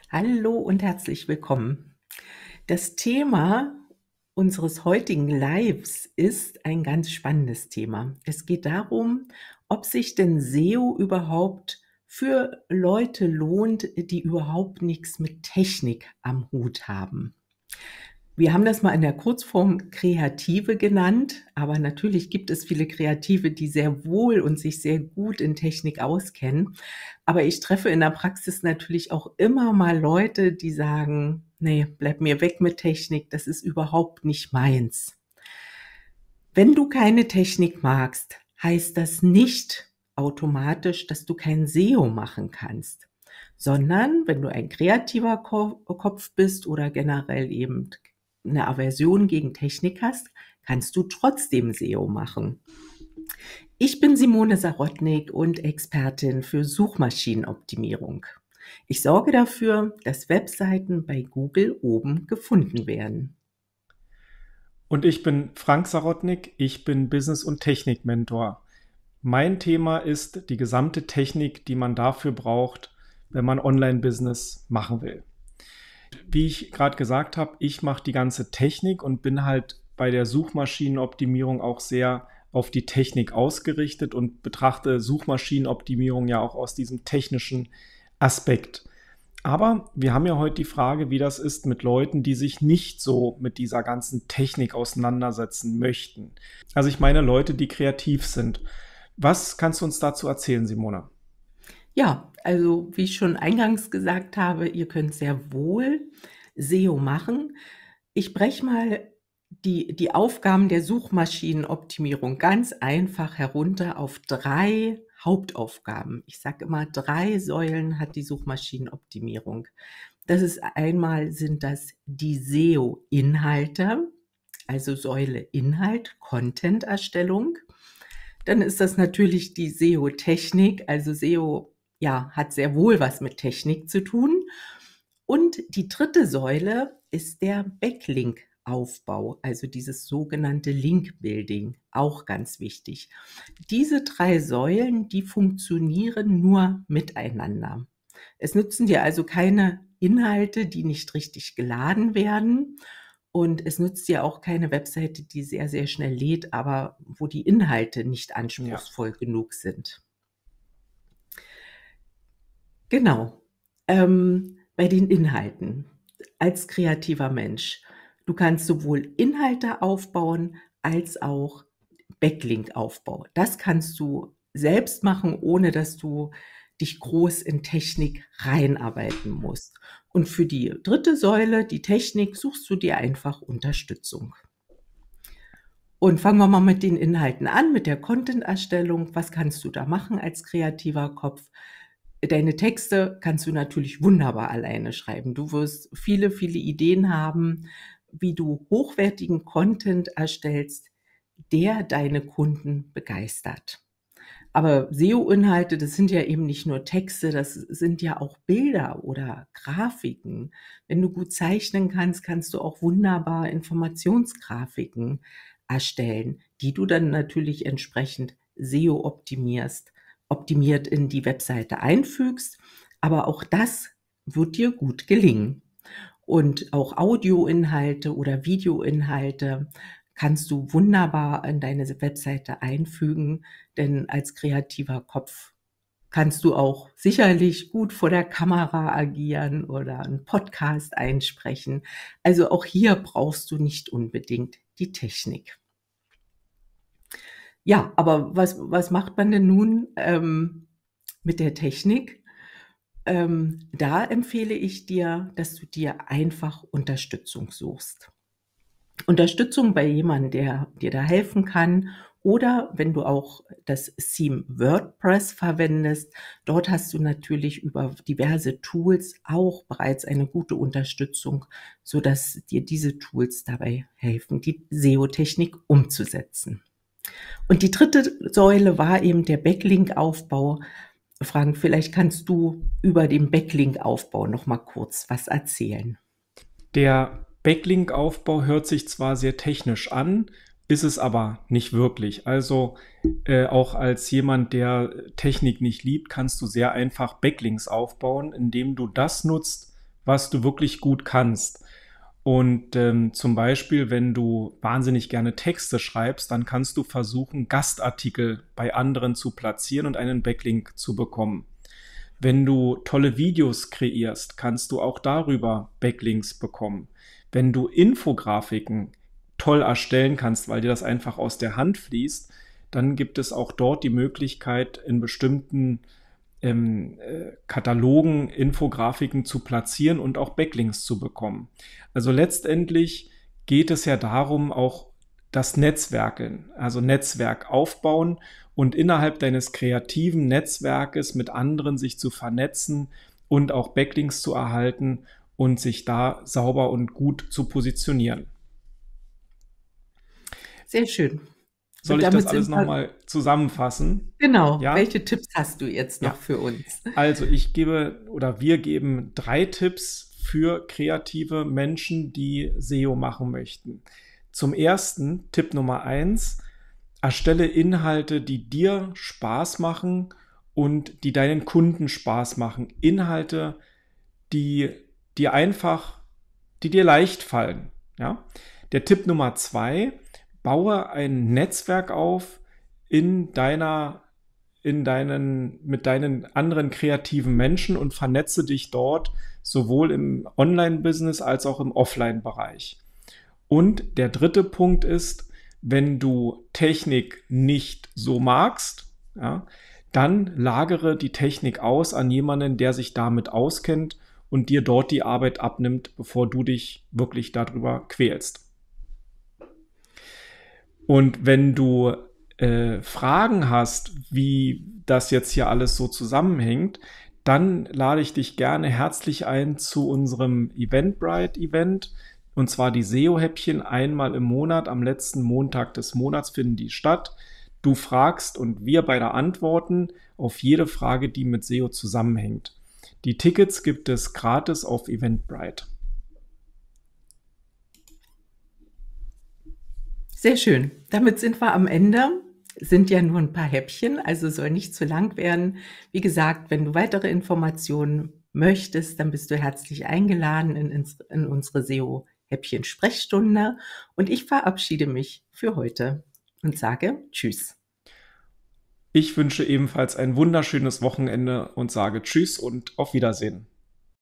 Hallo und herzlich willkommen. Das Thema unseres heutigen Lives ist ein ganz spannendes Thema. Es geht darum, ob sich denn SEO überhaupt für Leute lohnt, die überhaupt nichts mit Technik am Hut haben. Wir haben das mal in der Kurzform Kreative genannt, aber natürlich gibt es viele Kreative, die sehr wohl und sich sehr gut in Technik auskennen. Aber ich treffe in der Praxis natürlich auch immer mal Leute, die sagen: „Ne, bleib mir weg mit Technik, das ist überhaupt nicht meins.“ Wenn du keine Technik magst, heißt das nicht automatisch, dass du kein SEO machen kannst, sondern wenn du ein kreativer Kopf bist oder generell eben 'ne Aversion gegen Technik hast, kannst du trotzdem SEO machen. Ich bin Simone Sarotnik und Expertin für Suchmaschinenoptimierung. Ich sorge dafür, dass Webseiten bei Google oben gefunden werden. Und ich bin Frank Sarotnik, ich bin Business- und Technik-Mentor. Mein Thema ist die gesamte Technik, die man dafür braucht, wenn man Online-Business machen will. Wie ich gerade gesagt habe, ich mache die ganze Technik und bin halt bei der Suchmaschinenoptimierung auch sehr auf die Technik ausgerichtet und betrachte Suchmaschinenoptimierung ja auch aus diesem technischen Aspekt. Aber wir haben ja heute die Frage, wie das ist mit Leuten, die sich nicht so mit dieser ganzen Technik auseinandersetzen möchten. Also ich meine Leute, die kreativ sind. Was kannst du uns dazu erzählen, Simona? Ja, also wie ich schon eingangs gesagt habe, ihr könnt sehr wohl SEO machen. Ich breche mal die Aufgaben der Suchmaschinenoptimierung ganz einfach herunter auf 3 Hauptaufgaben. Ich sage immer, 3 Säulen hat die Suchmaschinenoptimierung. Das ist einmal sind das die SEO-Inhalte, also Säule Inhalt, Content-Erstellung. Dann ist das natürlich die SEO-Technik. Also SEO, ja, hat sehr wohl was mit Technik zu tun. Und die dritte Säule ist der Backlink-Aufbau, also dieses sogenannte Link-Building, auch ganz wichtig. Diese 3 Säulen, die funktionieren nur miteinander. Es nützen dir also keine Inhalte, die nicht richtig geladen werden. Und es nützt dir auch keine Webseite, die sehr, sehr schnell lädt, aber wo die Inhalte nicht Ja. anspruchsvoll genug sind. Genau. Bei den Inhalten als kreativer Mensch. Du kannst sowohl Inhalte aufbauen als auch Backlink-Aufbau. Das kannst du selbst machen, ohne dass du dich groß in Technik reinarbeiten musst. Und für die dritte Säule, die Technik, suchst du dir einfach Unterstützung. Und fangen wir mal mit den Inhalten an, mit der Content-Erstellung. Was kannst du da machen als kreativer Kopf? Deine Texte kannst du natürlich wunderbar alleine schreiben. Du wirst viele, viele Ideen haben, wie du hochwertigen Content erstellst, der deine Kunden begeistert. Aber SEO-Inhalte, das sind ja eben nicht nur Texte, das sind ja auch Bilder oder Grafiken. Wenn du gut zeichnen kannst, kannst du auch wunderbar Informationsgrafiken erstellen, die du dann natürlich entsprechend optimiert in die Webseite einfügst. Aber auch das wird dir gut gelingen. Und auch Audioinhalte oder Videoinhalte kannst du wunderbar in deine Webseite einfügen, denn als kreativer Kopf kannst du auch sicherlich gut vor der Kamera agieren oder 'n Podcast einsprechen. Also, auch hier brauchst du nicht unbedingt die Technik. Ja, aber was macht man denn nun, mit der Technik? Da empfehle ich dir, dass du dir einfach Unterstützung suchst. Unterstützung bei jemandem, der dir da helfen kann, oder wenn du auch das Theme WordPress verwendest, dort hast du natürlich über diverse Tools auch bereits eine gute Unterstützung, sodass dir diese Tools dabei helfen, die SEO-Technik umzusetzen. Und die dritte Säule war eben der Backlink-Aufbau. Frank, vielleicht kannst du über den Backlink-Aufbau noch mal kurz was erzählen. Der Backlink-Aufbau hört sich zwar sehr technisch an, ist es aber nicht wirklich. Also auch als jemand, der Technik nicht liebt, kannst du sehr einfach Backlinks aufbauen, indem du das nutzt, was du wirklich gut kannst. Und zum Beispiel, wenn du wahnsinnig gerne Texte schreibst, dann kannst du versuchen, Gastartikel bei anderen zu platzieren und einen Backlink zu bekommen. Wenn du tolle Videos kreierst, kannst du auch darüber Backlinks bekommen. Wenn du Infografiken toll erstellen kannst, weil dir das einfach aus der Hand fließt, dann gibt es auch dort die Möglichkeit, in bestimmten Katalogen Infografiken zu platzieren und auch Backlinks zu bekommen. Also letztendlich geht es ja darum, auch das Netzwerken, also Netzwerk aufbauen und innerhalb deines kreativen Netzwerkes mit anderen sich zu vernetzen und auch Backlinks zu erhalten und sich da sauber und gut zu positionieren. Sehr schön. Soll Und ich das damit alles sind wir, nochmal zusammenfassen? genau, Ja? welche Tipps hast du jetzt noch Ja. für uns? Also wir geben 3 Tipps für kreative Menschen, die SEO machen möchten. Zum ersten, Tipp Nummer 1: erstelle Inhalte, die dir Spaß machen und die deinen Kunden Spaß machen. Inhalte, die dir einfach, die dir leicht fallen. Ja? Der Tipp Nummer 2: baue ein Netzwerk auf in mit deinen anderen kreativen Menschen und vernetze dich dort sowohl im Online-Business als auch im Offline-Bereich. Und der dritte Punkt ist, wenn du Technik nicht so magst, ja, dann lagere die Technik aus an jemanden, der sich damit auskennt und dir dort die Arbeit abnimmt, bevor du dich wirklich darüber quälst. Und wenn du Fragen hast, wie das jetzt hier alles so zusammenhängt, dann lade ich dich gerne herzlich ein zu unserem Eventbrite-Event. Und zwar die SEO-Häppchen einmal im Monat, am letzten Montag des Monats finden die statt. Du fragst und wir beide antworten auf jede Frage, die mit SEO zusammenhängt. Die Tickets gibt es gratis auf Eventbrite. Sehr schön. Damit sind wir am Ende. Sind ja nur ein paar Häppchen, also soll nicht zu lang werden. Wie gesagt, wenn du weitere Informationen möchtest, dann bist du herzlich eingeladen in unsere SEO-Häppchen-Sprechstunde. Und ich verabschiede mich für heute und sage Tschüss. Ich wünsche ebenfalls ein wunderschönes Wochenende und sage Tschüss und auf Wiedersehen.